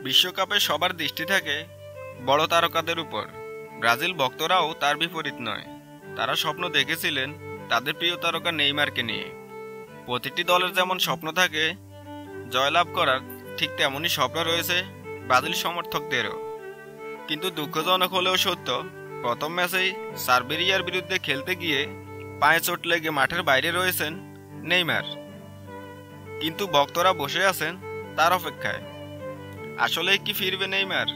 বিশ্বকাপে সবার দৃষ্টি থাকে বড় তারকাদের উপর। ব্রাজিল ভক্তরাও তার বিপরীত নয়। তারা স্বপ্ন দেখেছিলেন তাদের প্রিয় তারকা নেইমারকে নিয়ে। প্রতিটি দলের যেমন স্বপ্ন থাকে জয়লাভ করার, ঠিক তেমনই স্বপ্ন রয়েছে ব্রাজিল সমর্থকদেরও। কিন্তু দুঃখজনক হলেও সত্য, প্রথম ম্যাচেই সার্বিয়ার বিরুদ্ধে খেলতে গিয়ে পায়ে চোট লেগে মাঠের বাইরে রয়েছেন নেইমার। কিন্তু ভক্তরা বসে আছেন তার অপেক্ষায়। আসলেই কি ফিরবে নেইমার?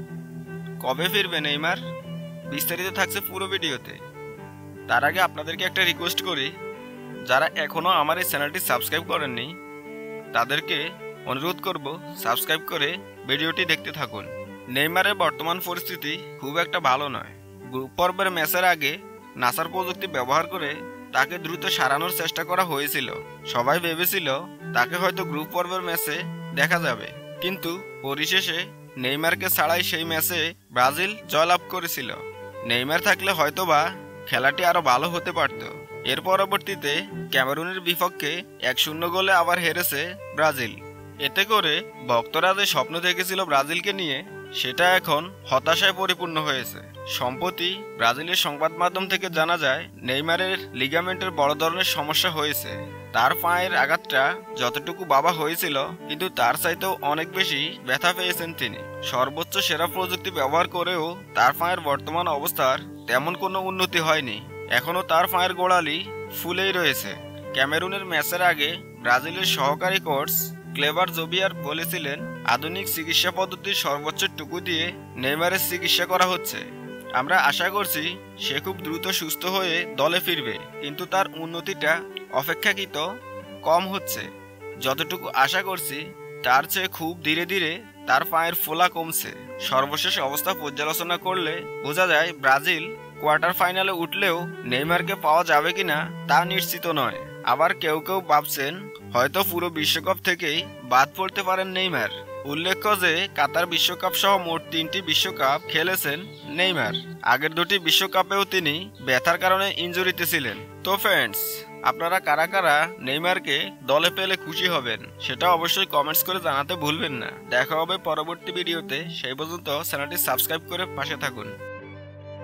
কবে ফিরবে নেইমার? বিস্তারিত থাকছে পুরো ভিডিওতে। তার আগে আপনাদেরকে একটা রিকোয়েস্ট করি, যারা এখনো আমার এই চ্যানেলটি সাবস্ক্রাইব করেননি তাদেরকে অনুরোধ করব সাবস্ক্রাইব করে ভিডিওটি দেখতে থাকুন। নেইমারের বর্তমান পরিস্থিতি খুব একটা ভালো নয়। গ্রুপ পর্বের ম্যাচের আগে নাসার প্রযুক্তি ব্যবহার করে তাকে দ্রুত সারানোর চেষ্টা করা হয়েছিল। সবাই ভেবেছিল তাকে হয়তো গ্রুপ পর্বের ম্যাচে দেখা যাবে, কিন্তু পরিশেষে নেইমারকে ছাড়াই সেই ম্যাচে ব্রাজিল জয়লাভ করেছিল। নেইমার থাকলে হয়তোবা খেলাটি আরো ভালো হতে পারত। এর পরবর্তীতে ক্যামেরুনের বিপক্ষে 1-0 গোলে আবার হেরেছে ব্রাজিল। এতে করে ভক্তরা যে স্বপ্ন দেখেছিল ব্রাজিলকে নিয়ে, সেটা এখন হতাশায় পরিপূর্ণ হয়েছে। সম্প্রতি ব্রাজিলের সংবাদ মাধ্যম থেকে জানা যায় নেইমারের লিগামেন্টের বড় ধরনের সমস্যা হয়েছে। তার পায়ের আঘাতটা যতটুকু বাবা হয়েছিল, কিন্তু তার চাইতেও অনেক বেশি ব্যথা পেয়েছেন তিনি। সর্বোচ্চ সেরা প্রযুক্তি ব্যবহার করেও তার পায়ের বর্তমান অবস্থার তেমন কোনো উন্নতি হয়নি। এখনও তার পায়ের গোড়ালি ফুলেই রয়েছে। ক্যামেরুনের ম্যাচের আগে ব্রাজিলের সহকারী কোচ ক্লেভার জোবিয়ার বলেছিলেন, আধুনিক চিকিৎসা পদ্ধতির সর্বোচ্চ টুকু দিয়ে নেইমারের চিকিৎসা করা হচ্ছে। আমরা আশা করছি সে খুব দ্রুত সুস্থ হয়ে দলে ফিরবে, কিন্তু তার উন্নতিটা অপেক্ষাকৃত কম হচ্ছে। যতটুকু আশা করছি তার চেয়ে খুব ধীরে ধীরে তার পায়ের ফোলা কমছে। সর্বশেষ অবস্থা পর্যালোচনা করলে বোঝা যায় ব্রাজিল কোয়ার্টার ফাইনালে উঠলেও নেইমারকে পাওয়া যাবে কিনা তা নিশ্চিত নয়। আবার কেউ কেউ ভাবছেন হয়তো পুরো বিশ্বকাপ থেকেই বাদ পড়তে পারেন নেইমার। উল্লেখ্য যে কাতার বিশ্বকাপ সহ মোট 3টি বিশ্বকাপ খেলেছেন নেইমার। আগের 2টি বিশ্বকাপেও তিনি ব্যথার কারণে ইনজুরিতে ছিলেন। তো ফ্রেন্ডস, আপনারা কারা কারা নেইমারকে দলে পেলে খুশি হবেন সেটা অবশ্যই কমেন্টস করে জানাতে ভুলবেন না। দেখা হবে পরবর্তী ভিডিওতে। সেই পর্যন্ত চ্যানেলটি সাবস্ক্রাইব করে পাশে থাকুন।